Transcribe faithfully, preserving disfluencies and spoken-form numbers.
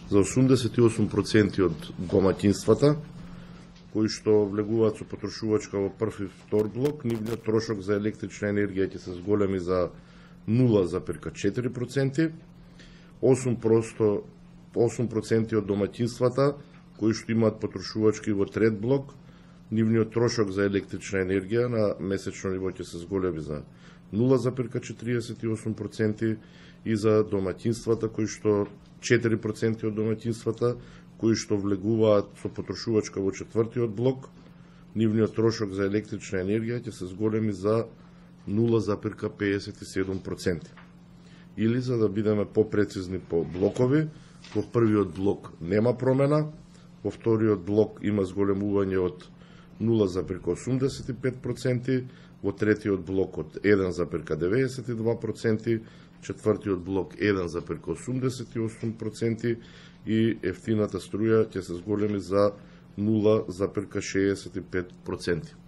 за осумдесет и осум проценти од домаќинствата кои што влегуваат со потрошувачка во прв и втор блок, нивниот трошок за електрична енергија ќе се зголеми за нула зарез четири проценти. осум проценти од домаќинствата кои што имаат потрошувачки во трет блок, нивниот трошок за електрична енергија на месечно ниво ќе се зголеми за нула зарез четириесет и осум проценти и за домаќинствата кои што четири проценти од домаќинствата кои што влегуваат со потрошувачка во четвртиот блок, нивниот трошок за електрична енергија ќе се зголеми за нула зарез педесет и седум проценти. Или, за да бидеме попрецизни по блокови, во првиот блок нема промена, во вториот блок има зголемување од нула зарез осумдесет и пет проценти, во третиот блок од еден зарез деветдесет и два проценти, четвртиот блок еден зарез осумдесет и осум проценти и ефтината струја ќе се зголеми за нула зарез шеесет и пет проценти.